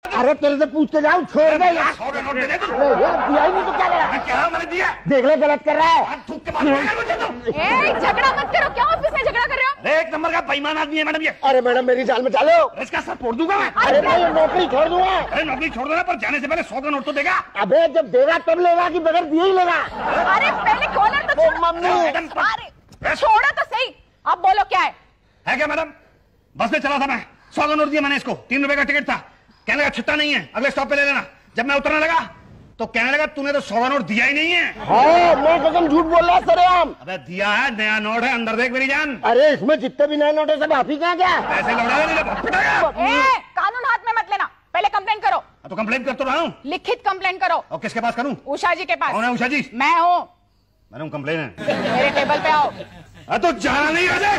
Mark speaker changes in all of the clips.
Speaker 1: अरे तेरे से पूछ के जाऊँ, छोड़ दे यार।
Speaker 2: 100 का नोट दे दे तू।
Speaker 1: दिया ही नहीं तो क्या लगा?
Speaker 2: क्या मैंने दिया?
Speaker 1: देख ले गलत कर रहा है।
Speaker 2: थूक के मार मुझे तो।
Speaker 3: झगड़ा मत करो, क्या ऑफिस में झगड़ा कर रहे हो?
Speaker 2: अरे एक नंबर का बेईमान आदमी है मैडम ये।
Speaker 1: अरे मैडम मेरी जान में डालो।
Speaker 2: इसका सर फोड़ दूंगा मैं।
Speaker 1: अरे मैं ये नौकरी छोड़ दूंगा।
Speaker 2: अरे नौकरी छोड़ देना, पर जाने से पहले 100 का नोट तो देगा।
Speaker 1: अबे जब देगा तब लेगा कि बगैर दिए ही लेगा?
Speaker 3: अरे पहले कॉलर तो छोड़ो।
Speaker 1: मम्मी
Speaker 3: अरे छोड़ो तो सही, अब बोलो क्या है
Speaker 2: क्या मैडम? बस में चला था मैं, 100 का नोट दिया मैंने इसको, 3 रुपए का टिकट था। कहने लगा छुट्टा नहीं है, अगले स्टॉप पे ले लेना। जब मैं उतरने लगा तो कहने लगा तूने तो 100 का नोट दिया ही नहीं है।
Speaker 1: हाँ, मैं कसम झूठ बोल रहा है सरेआम।
Speaker 2: अबे दिया है, नया नोट है, अंदर देख मेरी जान।
Speaker 1: अरे इसमें जितने भी नए नोट है सब आप ही कहाँ क्या?
Speaker 2: पैसे लौटा नहीं तो पिटाएगा।
Speaker 3: कानून हाथ में मत लेना, पहले कंप्लेंट करो।
Speaker 2: तो कंप्लेंट कर तो रहा हूँ।
Speaker 3: लिखित कंप्लेंट करो।
Speaker 2: और किसके पास करूँ?
Speaker 3: उषा जी के पास।
Speaker 2: कौन है उषा जी?
Speaker 3: मैं हूँ।
Speaker 2: मैडम कंप्लेन है।
Speaker 3: मेरे टेबल पे आओ।
Speaker 2: तो जाना नहीं अजय।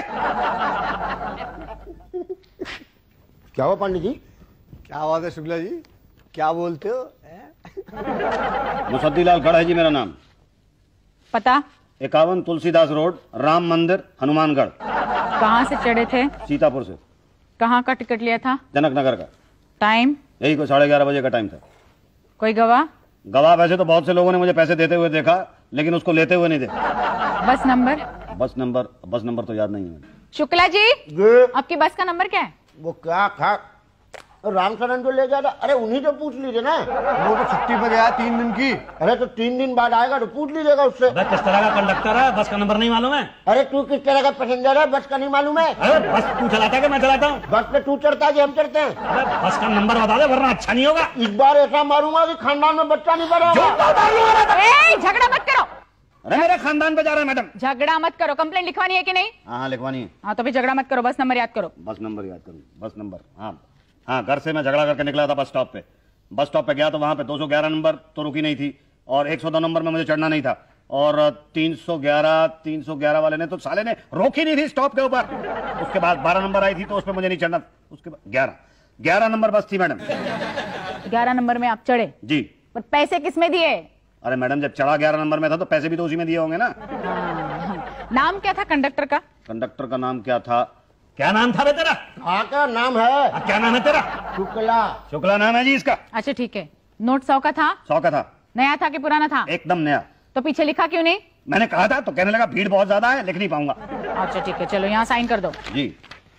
Speaker 1: क्या हुआ पंडित जी?
Speaker 4: क्या बात है शुक्ला जी, क्या बोलते हो?
Speaker 5: मुसद्दीलाल खड़ा है जी मेरा नाम।
Speaker 3: पता?
Speaker 5: 51 तुलसीदास रोड, राम मंदिर, हनुमानगढ़।
Speaker 3: कहाँ से चढ़े थे?
Speaker 5: सीतापुर से।
Speaker 3: कहाँ का टिकट लिया था?
Speaker 5: जनक नगर का।
Speaker 3: टाइम?
Speaker 5: यही को 11:30 बजे का टाइम था।
Speaker 3: कोई गवाह?
Speaker 5: गवाह वैसे तो बहुत से लोगों ने मुझे पैसे देते हुए देखा, लेकिन उसको लेते हुए नहीं देखा।
Speaker 3: बस नंबर?
Speaker 5: बस नंबर तो याद नहीं है।
Speaker 3: शुक्ला जी आपकी बस का नंबर क्या है?
Speaker 1: वो क्या था? रामचरण जो ले गया था, अरे उन्हीं से पूछ लीजिए ना।
Speaker 4: वो तो छुट्टी पे गया 3 दिन की।
Speaker 1: अरे तो 3 दिन बाद आएगा तो पूछ लीजिएगा उससे।
Speaker 5: किस तरह का कंडक्टर है, बस का नंबर नहीं मालूम है?
Speaker 1: अरे तू किस तरह का पैसेंजर है, बस का नहीं मालूम है?
Speaker 5: अरे बस तू चलाता है कि मैं चलाता हूँ?
Speaker 1: बस पे तू चढ़ता है कि हम चढ़ते हैं?
Speaker 5: अरे बस का नंबर बता दे वरना अच्छा नहीं होगा।
Speaker 1: इस बार ऐसा मारूंगा कि खानदान में बच्चा नहीं पैदा होगा।
Speaker 3: झगड़ा मत करो।
Speaker 5: अरे मेरे खानदान पे जा रहा है मैडम।
Speaker 3: झगड़ा मत करो। कंप्लेंट लिखवानी है कि नहीं?
Speaker 5: हाँ लिखवानी है।
Speaker 3: हाँ तो फिर झगड़ा मत करो, बस नंबर याद करो।
Speaker 5: बस नंबर याद करूँ? बस नंबर, हाँ घर से मैं झगड़ा करके निकला था बस स्टॉप पे। बस स्टॉप पे गया तो वहां पे 211 नंबर तो रुकी नहीं थी, और 102 नंबर में मुझे चढ़ना नहीं था, और 311 वाले ने तो साले ने रोकी नहीं थी स्टॉप के ऊपर। उसके बाद 12 नंबर आई थी तो उस पर मुझे नहीं चढ़ना। उसके बाद 11 नंबर बस थी मैडम।
Speaker 3: 11 नंबर में आप चढ़े
Speaker 5: जी।
Speaker 3: पर पैसे किसमें दिए?
Speaker 5: अरे मैडम जब चढ़ा 11 नंबर में था तो पैसे भी तो उसी में दिए होंगे ना।
Speaker 3: नाम क्या था कंडक्टर का?
Speaker 5: कंडक्टर का नाम क्या था? क्या नाम था तेरा?
Speaker 1: हाँ का नाम है?
Speaker 5: क्या नाम है तेरा?
Speaker 1: शुक्ला।
Speaker 5: शुक्ला नाम है जी इसका।
Speaker 3: अच्छा ठीक है। नोट 100 का था?
Speaker 5: 100 का था।
Speaker 3: नया था कि पुराना था?
Speaker 5: एकदम नया।
Speaker 3: तो पीछे लिखा क्यों नहीं?
Speaker 5: मैंने कहा था तो कहने लगा भीड़ बहुत ज्यादा है, लिख नहीं पाऊंगा।
Speaker 3: अच्छा ठीक है, चलो यहाँ साइन कर दो।
Speaker 5: जी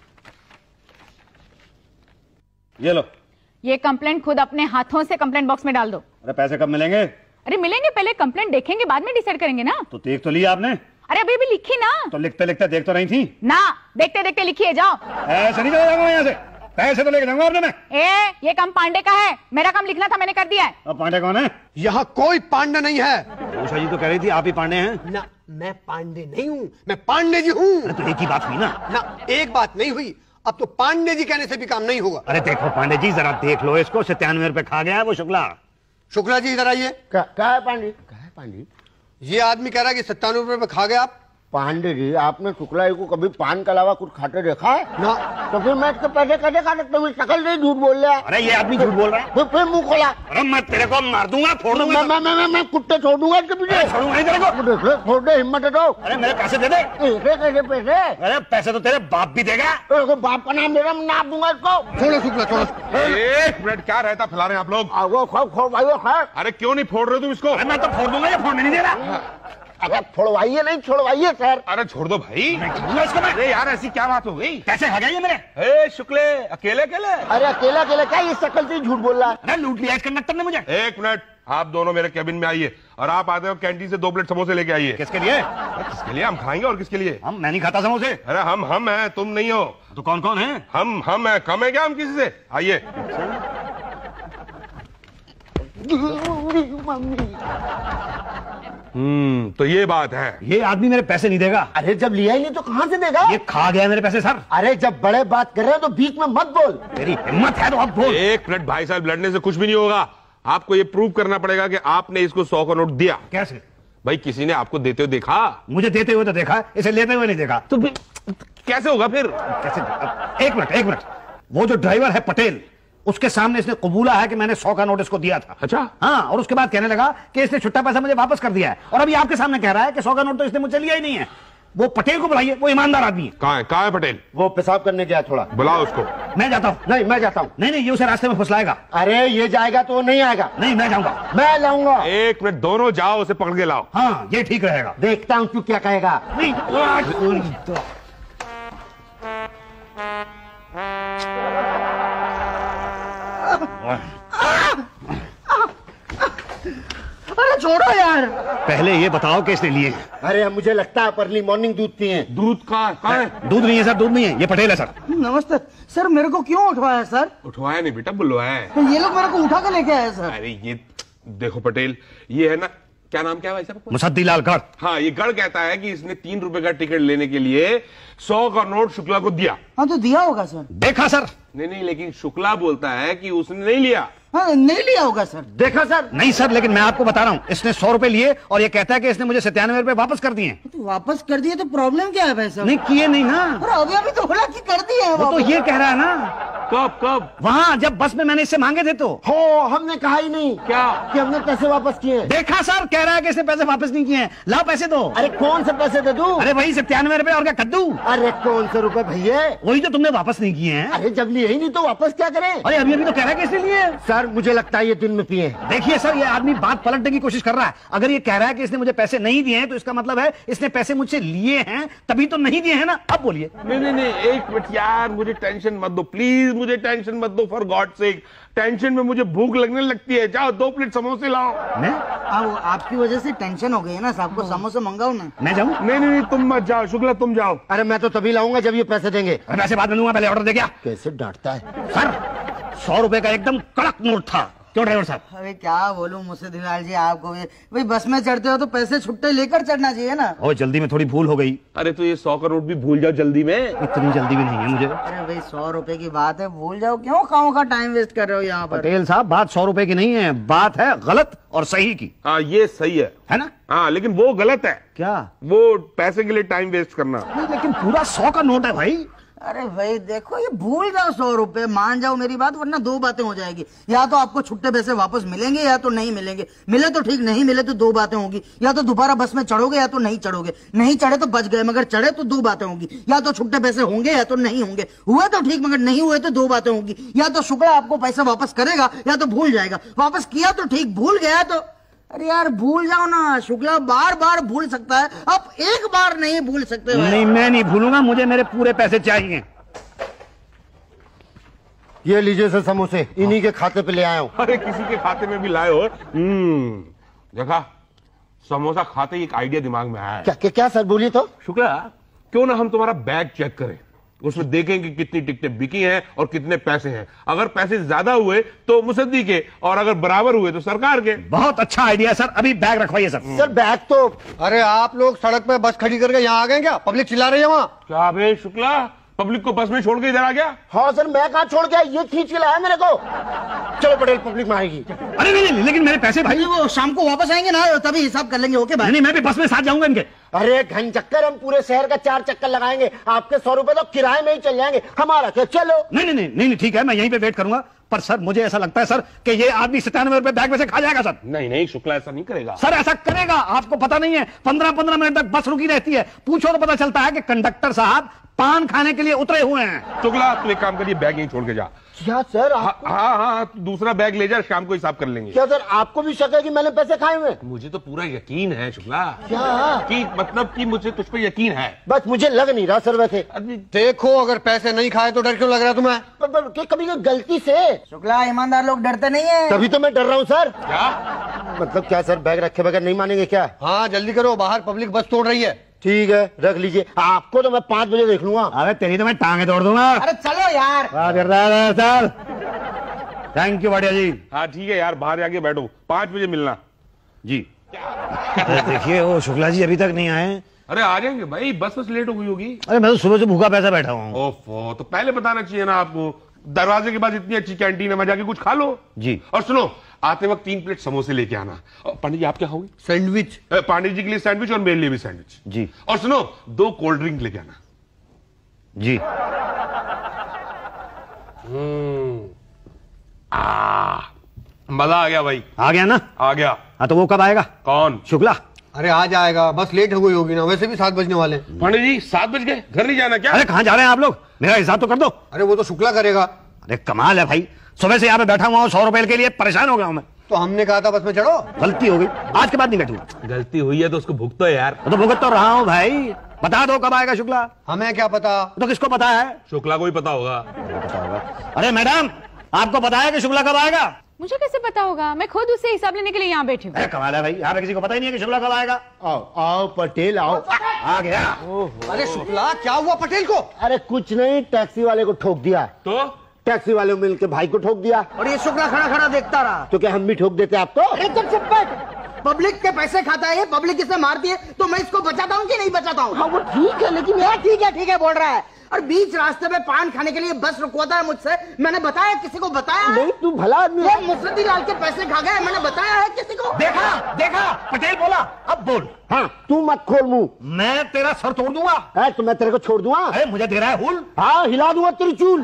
Speaker 5: ये लो।
Speaker 3: ये कंप्लेंट खुद अपने हाथों से कंप्लेंट बॉक्स में डाल दो।
Speaker 5: अरे पैसे कब मिलेंगे?
Speaker 3: अरे मिलेंगे, पहले कंप्लेंट देखेंगे बाद में डिसाइड करेंगे ना।
Speaker 5: तो देख तो लिया आपने?
Speaker 3: अरे अभी भी लिखी ना।
Speaker 5: तो लिखते लिखते देख तो रही थी
Speaker 3: ना, देखते देखते लिखिए जाओ।
Speaker 5: ऐसे नहीं चला जाऊंगा यहाँ से, पैसे तो लेके जाऊंगा आपने। मैं
Speaker 3: ये काम पांडे का है, मेरा काम लिखना था, मैंने कर दिया है।
Speaker 5: अब पांडे कौन है?
Speaker 4: यहाँ कोई पांडे नहीं है।
Speaker 5: उषा जी तो कह रही थी आप ही पांडे हैं
Speaker 4: ना। मैं पांडे नहीं हूँ, मैं पांडे जी हूँ।
Speaker 5: तो एक ही बात हुई ना।
Speaker 4: एक बात नहीं हुई। अब तो पांडे जी कहने से भी काम नहीं होगा।
Speaker 5: अरे देखो पांडे जी जरा देख लो इसको, 97 रुपए खा गया है वो शुक्ला।
Speaker 4: शुक्ला जी इधर आइए।
Speaker 1: क्या है पांडे? क्या है पांडे?
Speaker 4: ये आदमी कह रहा है कि 97 रुपए में खा गया आप।
Speaker 1: पांडे जी आपने शुक्ला जी को कभी पान के अलावा कुछ खाते देखा है?
Speaker 4: ना।
Speaker 1: तो फिर मैं इसके पैसे कैसे खा सकता हूँ? शकल से झूठ बोल रहा है।
Speaker 5: अरे ये आदमी झूठ बोल रहा है।
Speaker 1: फिर मुंह खोला।
Speaker 5: अरे मैं तेरे को मार दूंगा, फोड़ दूंगा।
Speaker 1: मैं कुत्ते छोड़ दूंगा इसके पीछे।
Speaker 5: छोड़ूंगा नहीं तेरे को।
Speaker 1: देख ले, छोड़ दे, हिम्मत है तो।
Speaker 5: अरे मेरे पैसे दे दे।
Speaker 1: कैसे पैसे?
Speaker 5: अरे पैसे तो तेरे बाप भी देगा।
Speaker 1: बाप का नाम मेरा नाप दूंगा इसको।
Speaker 4: छोड़ो शुक्ला छोड़ो।
Speaker 6: एक मिनट, क्या रहता फैला रहे हैं आप लोग? अरे क्यों नहीं फोड़ रहे तुम इसको?
Speaker 5: अरे मैं तो फोड़ दूंगा, ये फोड़ने नहीं दे रहा।
Speaker 1: अरे छोड़वाइए नहीं, छोड़वाइए सर।
Speaker 6: अरे छोड़ दो भाई।
Speaker 5: इसको मैं।
Speaker 6: अरे यार ऐसी क्या बात हो गई?
Speaker 5: पैसे खा गया ये मेरे।
Speaker 6: ए शुक्ले, अकेले अकेले?
Speaker 1: अरे अकेला अकेला क्या, ये शकल से झूठ बोल रहा है।
Speaker 5: अरे लूट लिया इस कंडक्टर ने मुझे।
Speaker 6: एक मिनट, आप दोनों मेरे केबिन में आइए, और आप आते हो कैंटीन से 2 प्लेट समोसे लेके आइए।
Speaker 5: किसके लिए?
Speaker 6: किसके लिए? हम खाएंगे, और किसके लिए?
Speaker 5: मैं नहीं खाता समोसे।
Speaker 6: अरे हम हैं, तुम नहीं हो।
Speaker 5: तो कौन कौन है?
Speaker 6: हम हैं। कम है क्या हम किसी से? आइए। तो ये बात है।
Speaker 5: ये आदमी मेरे पैसे नहीं देगा।
Speaker 1: अरे जब लिया ही नहीं तो कहाँ से देगा?
Speaker 5: ये खा गया मेरे पैसे सर।
Speaker 1: अरे जब बड़े बात कर रहे हो तो बीच में मत बोल।
Speaker 5: तेरी हिम्मत है तो अब बोल।
Speaker 6: एक मिनट भाई साहब, लड़ने से कुछ भी नहीं होगा। आपको ये प्रूव करना पड़ेगा कि आपने इसको 100 का नोट दिया।
Speaker 5: कैसे?
Speaker 6: भाई किसी ने आपको देते हुए देखा?
Speaker 5: मुझे देते हुए तो देखा, इसे लेते हुए नहीं देखा।
Speaker 6: तो कैसे होगा फिर?
Speaker 5: कैसे? एक मिनट, वो जो ड्राइवर है पटेल, उसके सामने इसने कबूला है कि मैंने 100 का नोट इसको दिया था।
Speaker 6: अच्छा।
Speaker 5: हाँ, और उसके बाद कहने लगा कि इसने छुट्टा पैसा मुझे वापस कर दिया है, और अभी आपके सामने कह रहा है कि 100 का नोट तो इसने मुझे लिया ही नहीं है।
Speaker 2: वो पटेल को बुलाइए, वो ईमानदार आदमी है।
Speaker 6: कहाँ है पटेल?
Speaker 1: वो पेशाब करने गया थोड़ा।
Speaker 6: बुलाओ उसको।
Speaker 2: मैं जाता हूँ।
Speaker 1: नहीं मैं जाता हूँ।
Speaker 2: नहीं ये उसे रास्ते में फुसलाएगा।
Speaker 1: अरे ये जाएगा तो वो नहीं आएगा।
Speaker 2: नहीं मैं जाऊंगा।
Speaker 1: मैं लाऊंगा।
Speaker 6: एक मिनट, दोनों जाओ, उसे पकड़ के लाओ।
Speaker 2: हाँ ये ठीक रहेगा।
Speaker 1: देखता हूँ तू क्या कहेगा।
Speaker 2: नहीं
Speaker 1: अरे छोड़ो यार।
Speaker 2: पहले ये बताओ कि इसने लिए।
Speaker 1: अरे मुझे लगता है अर्ली मॉर्निंग दूध पिए हैं।
Speaker 6: दूध कहाँ है?
Speaker 2: दूध नहीं है सर, दूध नहीं है, ये पटेल है सर।
Speaker 7: नमस्ते सर, मेरे को क्यों उठवाया सर?
Speaker 6: उठवाया नहीं बेटा, बुलवाया है।
Speaker 7: तो ये लोग मेरे को उठा के लेके आए सर।
Speaker 6: अरे ये देखो पटेल, ये है ना, क्या नाम क्या है भाई साहब?
Speaker 2: मुसद्दी लाल गढ़।
Speaker 6: हाँ, ये गढ़ कहता है कि इसने 3 रुपए का टिकट लेने के लिए 100 का नोट शुक्ला को दिया।
Speaker 7: हाँ तो दिया होगा सर।
Speaker 2: देखा सर?
Speaker 6: नहीं, लेकिन शुक्ला बोलता है कि उसने नहीं लिया।
Speaker 7: हाँ नहीं लिया होगा सर।
Speaker 1: देखा सर?
Speaker 2: नहीं सर, लेकिन मैं आपको बता रहा हूँ, इसने 100 रुपए लिए और ये कहता है कि इसने मुझे 97 रुपए वापस कर दिए।
Speaker 7: तो वापस कर दिए तो प्रॉब्लम क्या है भाई साहब?
Speaker 2: नहीं किए नहीं ना।
Speaker 7: और अभी तो बोला कि कर दिए
Speaker 2: वो तो ये कह रहा है ना।
Speaker 6: कब?
Speaker 2: वहाँ जब बस में मैंने इससे मांगे थे तो।
Speaker 1: हो हमने कहा ही नहीं
Speaker 6: क्या
Speaker 1: कि हमने पैसे वापस किए।
Speaker 2: देखा सर, कह रहा है कि इसने पैसे वापस नहीं किए हैं। लाओ पैसे दो।
Speaker 1: अरे कौन से पैसे दे दूं?
Speaker 2: अरे वही 97 रुपए और क्या कद्दू।
Speaker 1: अरे कौन से रुपए भैया?
Speaker 2: वही तो तुमने वापस नहीं किए हैं।
Speaker 1: अरे जब लिए ही नहीं तो वापस क्या करें?
Speaker 2: अरे अभी तो कह रहा है कि इसने लिए।
Speaker 1: सर मुझे लगता है ये दिन में पिए।
Speaker 2: देखिए सर, ये आदमी बात पलटने की कोशिश कर रहा है। अगर ये कह रहा है कि इसने मुझे पैसे नहीं दिए हैं तो इसका मतलब है इसने पैसे मुझसे लिए हैं, तभी तो नहीं दिए हैं ना। अब बोलिए।
Speaker 6: नहीं, एक मिनट यार, मुझे टेंशन मत दो प्लीज, मुझे टेंशन मत दो फॉर गॉड सेक। टेंशन में मुझे भूख लगने लगती है। जाओ 2 प्लेट समोसे लाओ।
Speaker 2: मैं?
Speaker 7: अब आपकी वजह से टेंशन हो गई है ना, साहब को समोसे मंगाओ ना।
Speaker 2: मैं जाऊं?
Speaker 6: नहीं, तुम मत जाओ शुक्ला, तुम जाओ।
Speaker 1: अरे मैं तो तभी लाऊंगा जब ये पैसे देंगे।
Speaker 2: पैसे बाद में दूंगा, पहले ऑर्डर दे गया।
Speaker 1: कैसे डांटता है
Speaker 2: सर 100 रुपए का एकदम कड़क नोट था। क्यों ड्राइवर साहब?
Speaker 7: अरे क्या बोलूं मुझसे दिलाल जी, आपको भाई बस में चढ़ते हो तो पैसे छुट्टे लेकर चढ़ना चाहिए ना।
Speaker 2: और जल्दी में थोड़ी भूल हो गई।
Speaker 6: अरे तो ये 100 का नोट भी भूल जाओ जल्दी में।
Speaker 2: इतनी जल्दी भी नहीं है मुझे।
Speaker 7: अरे भाई 100 रुपए की बात है, भूल जाओ क्यों, खाओ का टाइम वेस्ट कर रहे हो यहाँ पर।
Speaker 2: पटेल साहब, बात 100 रुपए की नहीं है, बात है गलत और सही की।
Speaker 6: हाँ ये सही है
Speaker 2: ना?
Speaker 6: हाँ, लेकिन वो गलत है।
Speaker 2: क्या?
Speaker 6: वो पैसे के लिए टाइम वेस्ट करना।
Speaker 2: लेकिन पूरा 100 का नोट है भाई।
Speaker 7: अरे भाई देखो, ये भूल जाओ 100 रुपए, मान जाओ मेरी बात, वरना 2 बातें हो जाएगी। या तो आपको छुट्टे पैसे वापस मिलेंगे या तो नहीं मिलेंगे। मिले तो ठीक, नहीं मिले तो 2 बातें होगी। या तो दोबारा बस में चढ़ोगे या तो नहीं चढ़ोगे। नहीं चढ़े तो बच गए, मगर चढ़े तो 2 बातें होंगी। या तो छुट्टे पैसे होंगे या तो नहीं होंगे। हुए तो ठीक, मगर नहीं हुए तो 2 बातें होंगी। या तो शुक्ला आपको पैसा वापस करेगा या तो भूल जाएगा। वापस किया तो ठीक, भूल गया तो अरे यार भूल जाओ ना। शुक्ला बार बार भूल सकता है, आप एक बार नहीं भूल सकते।
Speaker 2: नहीं, मैं नहीं भूलूंगा, मुझे मेरे पूरे पैसे चाहिए।
Speaker 1: ये लीजिए सर समोसे, इन्हीं के खाते पे ले आया हूँ।
Speaker 6: अरे किसी के खाते में भी लाए हो। देखा, समोसा खाते ही एक आइडिया दिमाग में आया।
Speaker 1: क्या सर बोलिए तो?
Speaker 6: शुक्ला, क्यों ना हम तुम्हारा बैग चेक करें, उसमें देखेंगे कितनी टिकटें बिकी हैं और कितने पैसे हैं। अगर पैसे ज्यादा हुए तो मुसद्दी के, और अगर बराबर हुए तो सरकार के।
Speaker 2: बहुत अच्छा आइडिया सर, अभी बैग रखवाइए सर।
Speaker 1: सर बैग तो।
Speaker 4: अरे आप लोग सड़क पे बस खड़ी करके यहाँ आ गए क्या? पब्लिक चिल्ला रही है वहाँ।
Speaker 6: क्या बे शुक्ला, पब्लिक को बस में छोड़ के इधर आ गया?
Speaker 1: हाँ सर, मैं कहाँ छोड़ गया, ये खींच के लाया मेरे को। चलो पटेल, पब्लिक में आएगी।
Speaker 2: अरे नहीं, लेकिन मेरे पैसे भाई।
Speaker 7: वो शाम को वापस आएंगे ना, तभी हिसाब कर लेंगे। ओके भाई?
Speaker 2: नहीं, मैं भी बस में साथ जाऊंगा इनके।
Speaker 1: अरे घन चक्कर, हम पूरे शहर का 4 चक्कर लगाएंगे। आपके 100 रुपए तो किराए में ही चल जाएंगे, हमारा क्या। चलो।
Speaker 2: नहीं, ठीक है, मैं यहीं पे वेट करूंगा। पर सर मुझे ऐसा लगता है सर कि ये आदमी 97 रुपए बैग में से खा जाएगा सर।
Speaker 6: नहीं, शुक्ला ऐसा नहीं करेगा।
Speaker 2: सर ऐसा करेगा, आपको पता नहीं है, 15-15 मिनट तक बस रुकी रहती है। पूछो तो पता चलता है कि कंडक्टर साहब पान खाने के लिए उतरे हुए हैं।
Speaker 6: शुक्ला तू एक काम करिए, बैग यहीं छोड़ के जा।
Speaker 1: क्या सर?
Speaker 6: हाँ, दूसरा बैग ले जा, शाम को हिसाब कर लेंगे।
Speaker 1: क्या सर आपको भी शक है कि मैंने पैसे खाए हुए?
Speaker 6: मुझे तो पूरा यकीन है शुक्ला।
Speaker 1: क्या?
Speaker 6: कि मतलब कि मुझे तुझ पे यकीन है।
Speaker 1: बस मुझे लग नहीं रहा सर वैसे।
Speaker 4: देखो, अगर पैसे नहीं खाए तो डर क्यों लग रहा है तुम्हें?
Speaker 1: कभी गलती से।
Speaker 7: शुक्ला, ईमानदार लोग डरते नहीं है।
Speaker 1: तभी तो मैं डर रहा हूँ सर।
Speaker 6: क्या
Speaker 1: मतलब क्या सर, बैग रखे बगैर नहीं मानेंगे क्या?
Speaker 4: हाँ जल्दी करो, बाहर पब्लिक बस तोड़ रही है।
Speaker 1: ठीक है, रख लीजिए। आपको तो मैं 5 बजे देख लूंगा।
Speaker 2: अरे तेरी तो मैं टांगे तोड़ दूंगा।
Speaker 7: अरे चलो यार।
Speaker 2: सर थैंक यू बढ़िया जी।
Speaker 6: हाँ ठीक है यार, बाहर जाके बैठो, 5 बजे मिलना
Speaker 2: जी। देखिए वो शुक्ला जी अभी तक नहीं आए।
Speaker 6: अरे आ जाएंगे भाई, बस लेट हो गई होगी।
Speaker 2: अरे मैं तो सुबह से भूखा पैसा बैठा हूँ।
Speaker 6: ओफो, तो पहले बताना चाहिए ना आपको। दरवाजे के पास इतनी अच्छी कैंटीन है, वहां जाके कुछ खा लो
Speaker 2: जी।
Speaker 6: और सुनो, आते वक्त 3 प्लेट समोसे लेके आना। पंडित जी आप क्या खाओगे?
Speaker 4: सैंडविच।
Speaker 6: पांडित जी के लिए सैंडविच और मेरे लिए भी सैंडविच
Speaker 2: जी।
Speaker 6: और सुनो, 2 कोल्ड ड्रिंक लेके आना
Speaker 2: जी।
Speaker 6: मजा आ गया भाई।
Speaker 2: आ गया ना?
Speaker 6: आ गया।
Speaker 2: हाँ तो वो कब आएगा?
Speaker 6: कौन?
Speaker 2: शुक्ला।
Speaker 4: अरे आ जाएगा, बस लेट हो गई होगी ना, वैसे भी 7 बजने वाले हैं।
Speaker 6: पांडे जी 7 बज गए, घर नहीं जाना क्या?
Speaker 5: अरे कहाँ जा रहे हैं आप लोग? मेरा हिसाब तो कर दो।
Speaker 4: अरे वो तो शुक्ला करेगा।
Speaker 5: अरे कमाल है भाई, सुबह से यहाँ पे बैठा हुआ हूँ, 100 रुपए के लिए परेशान हो गया हूँ मैं।
Speaker 4: तो हमने कहा था बस में चढ़ो।
Speaker 5: गलती हो गई, आज के बाद नहीं बैठूंगा।
Speaker 6: गलती हुई है तो उसको भुगतो यार।
Speaker 5: तो भुगत तो रहा हूँ भाई, बता दो कब आएगा शुक्ला।
Speaker 4: हमें क्या पता?
Speaker 5: तो किसको पता है?
Speaker 6: शुक्ला को ही पता होगा।
Speaker 5: अरे मैडम, आपको पता है कि शुक्ला कब आएगा?
Speaker 3: मुझे कैसे पता होगा? मैं खुद उससे हिसाब लेने के लिए यहाँ बैठी हूँ।
Speaker 5: अरे कमाल है भाई, यहाँ पे किसी को पता ही नहीं है कि शुक्ला कब आएगा।
Speaker 1: आओ आओ पटेल आओ।
Speaker 5: आ गया।
Speaker 4: अरे शुक्ला, क्या हुआ पटेल को?
Speaker 1: अरे कुछ नहीं, टैक्सी वाले को ठोक दिया।
Speaker 6: तो
Speaker 1: टैक्सी वाले को मिलकर भाई को ठोक दिया।
Speaker 7: और ये शुक्ला खड़ा खड़ा देखता रहा।
Speaker 1: तो क्या हम भी ठोक देते आपको?
Speaker 7: एकदम चुप बैठ। पब्लिक के पैसे खाता है, पब्लिक इसे मारती है, तो मैं इसको बचाता हूँ कि नहीं बचाता हूँ?
Speaker 1: हाँ वो ठीक है, लेकिन यार ठीक है बोल रहा है।
Speaker 7: और बीच रास्ते में पान खाने के लिए बस रुकवाता है मुझसे, मैंने बताया किसी को? बताया
Speaker 1: नहीं, तू भला आदमी
Speaker 7: वो
Speaker 1: है।
Speaker 7: मुसद्दी लाल के पैसे खा गए, मैंने बताया है किसी को?
Speaker 5: देखा पटेल बोला, अब बोल।
Speaker 1: हाँ तू मत खोल मुंह।
Speaker 5: मैं तेरा सर तोड़ दूंगा।
Speaker 1: है तो मैं तेरे को छोड़ दूंगा।
Speaker 5: अरे मुझे दे रहा है हुल।
Speaker 1: हाँ हिला दूंगा तेरी चूल।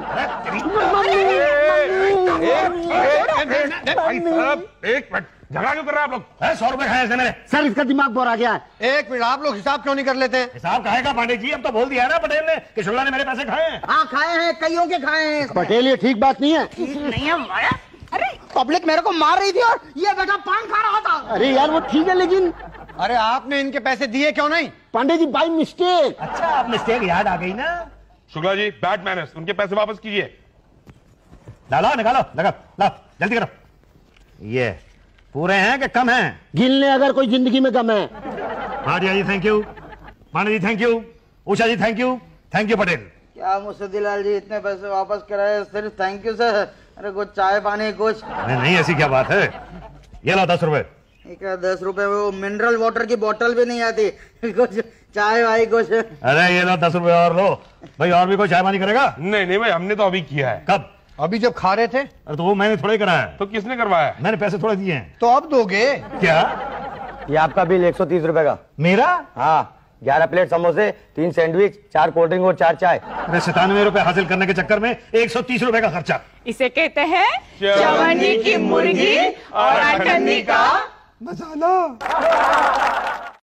Speaker 6: भाई साहब एक मिनट, झगड़ा क्यों कर रहे हैं आप लोग?
Speaker 5: 100 रुपए खाए इसने मेरे।
Speaker 1: सर इसका दिमाग बोर आ गया है।
Speaker 4: 1 मिनट, आप लोग हिसाब क्यों नहीं कर लेते?
Speaker 5: हिसाब खाएगा पांडे जी, अब तो बोल दिया ना पटेल ने कि शुक्ला ने मेरे पैसे खाए हैं।
Speaker 7: हाँ खाए हैं, कईयों के खाए हैं।
Speaker 1: पटेल ये ठीक बात नहीं है।
Speaker 7: नहीं है। अरे पब्लिक मेरे को मार रही थी और ये बेटा पान खा रहा था।
Speaker 1: अरे यार वो ठीक है, लेकिन
Speaker 4: अरे आपने इनके पैसे दिए क्यों नहीं?
Speaker 1: Pandey ji by mistake.
Speaker 5: अच्छा, अब मिस्टेक याद आ गई ना।
Speaker 6: शुक्ला जी बैड मैनर्स, उनके पैसे वापस कीजिए।
Speaker 5: डालो, निकालो, लगा लो, जल्दी करो। ये पूरे हैं कि कम हैं?
Speaker 1: गिन ले अगर कोई जिंदगी में गम है।
Speaker 5: Bhatia ji thank you, Pandey ji thank you, Usha ji thank you Patel.
Speaker 7: क्या मुसद्दी लाल जी इतने पैसे वापस कराए? सिर्फ थैंक यू सर। अरे कुछ चाय पानी कुछ?
Speaker 5: नहीं ऐसी क्या बात है, ये लो 10 रुपए।
Speaker 7: क्या 10 रुपए में वो मिनरल वाटर की बोतल भी नहीं आती? कुछ चाय वाई कुछ?
Speaker 5: अरे ये लो 10 रुपए और लो भाई। और भी कोई चाय पानी करेगा?
Speaker 6: नहीं भाई, हमने तो अभी किया है।
Speaker 5: कब?
Speaker 4: अभी जब खा रहे थे।
Speaker 5: अरे तो वो मैंने थोड़े कराया है।
Speaker 6: तो किसने करवाया?
Speaker 5: मैंने पैसे थोड़े दिए हैं।
Speaker 4: तो अब दोगे?
Speaker 5: क्या?
Speaker 8: ये आपका बिल 130 रुपए का।
Speaker 5: मेरा?
Speaker 8: हाँ, 11 प्लेट समोसे, 3 सैंडविच, 4 कोल्ड ड्रिंक और 4 चाय।
Speaker 5: अरे 97 रुपए हासिल करने के चक्कर में 130 रुपए का खर्चा।
Speaker 3: इसे कहते हैं चवन्नी की मुर्गी और अठन्नी का
Speaker 5: मसाला।